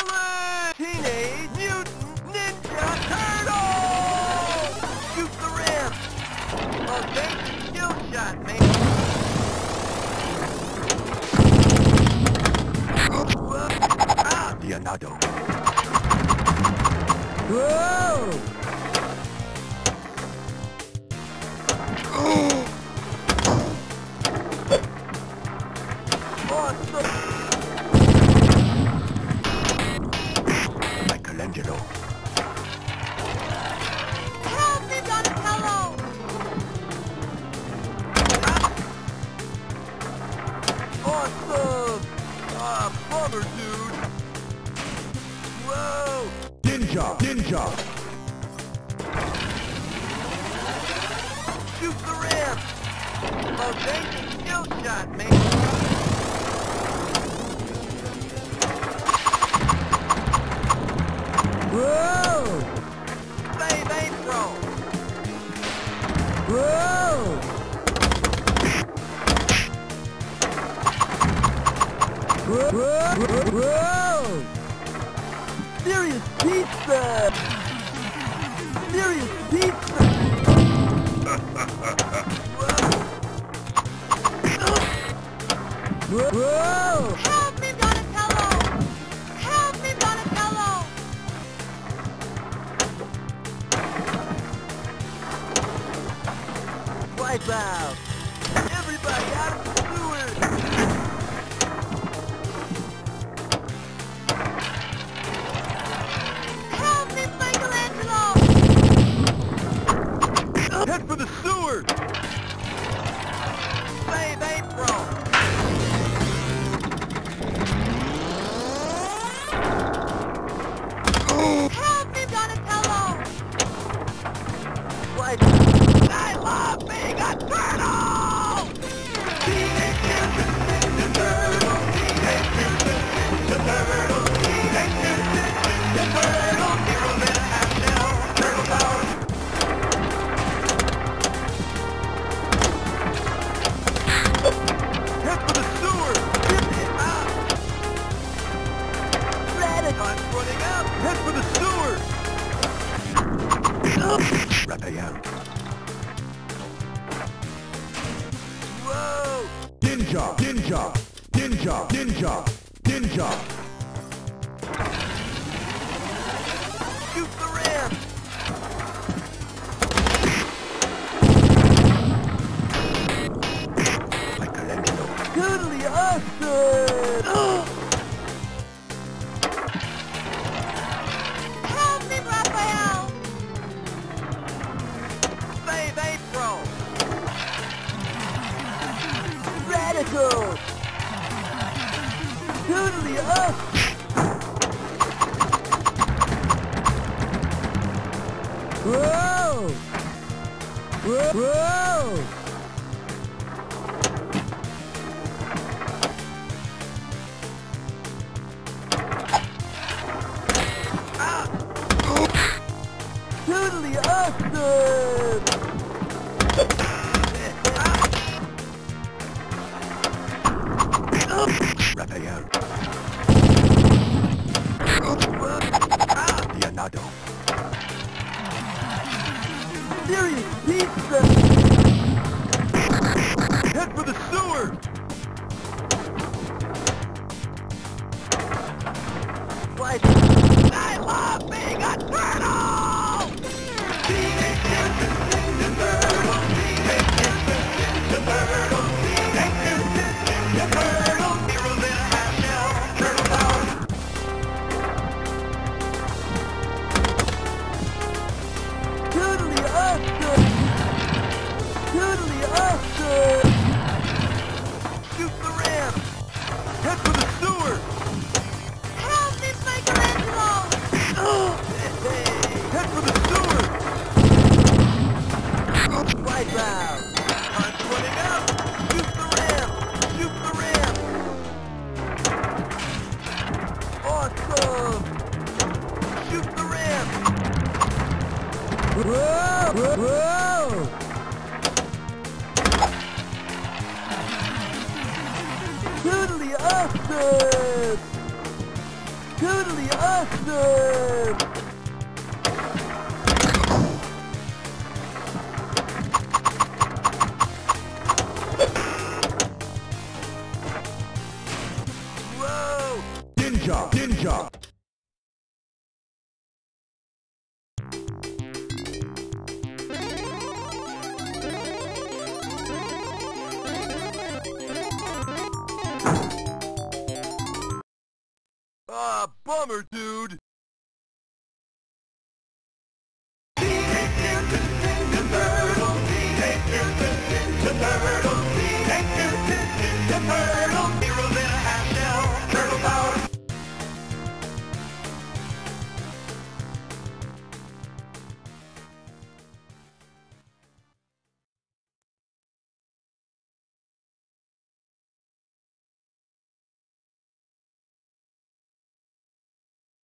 Challenge! Teenage Mutant Ninja Turtle! Shoot the ramp! Okay, skill shot, man. Ah! Leonardo. Whoa! Michelangelo. Help me, Donatello! Awesome! Bummer, dude. Whoa! Ninja! Ninja! Shoot the ramp! Okay, skill shot, man. Whoa! Save April! Whoa! Whoa! Whoa! Serious pizza! Serious pizza! Whoa! Whoa! Help me, Donatello! Help me, Donatello! Wipe out! Everybody out of the sewer! Help me, Michelangelo! Head for the sewer! Save April! Help me, Donatello! Wipe! I love being a turtle! Teenage Mutant Ninja Turtle! Teenage Mutant Ninja Turtle! Teenage Mutant Ninja Turtle! Heroes in a half shell! Turtle power! Head for the sewer! Get it out! Radical! Time's running out! Head for the sewer! Raphael! Whoa! Ninja! Ninja! Ninja! Ninja! Ninja! Shoot the ramp! Michelangelo! Totally awesome! Help me, Raphael! Save April! Radical! Totally awesome! Whoa! Whoa! Whoa! Ah! Totally awesome! Raphael. Leonardo. Serious pizza! Head for the sewer! What? I love being a turtle! Teenage Mutant Ninja Turtle! Teenage Mutant Ninja Turtle! Teenage Mutant Ninja Turtle! Heroes in a half shell! Turtle power! Totally awesome! Totally awesome! Shoot the ramp! Head for the sewer! Help me, Michelangelo! Head for the sewer! Wipe out! Time's running out! Shoot the ramp! Shoot the ramp! Awesome! Shoot the ramp! Whoa! Whoa! Totally awesome! totally awesome! Whoa! Ninja! Ninja! Ah, bummer, dude!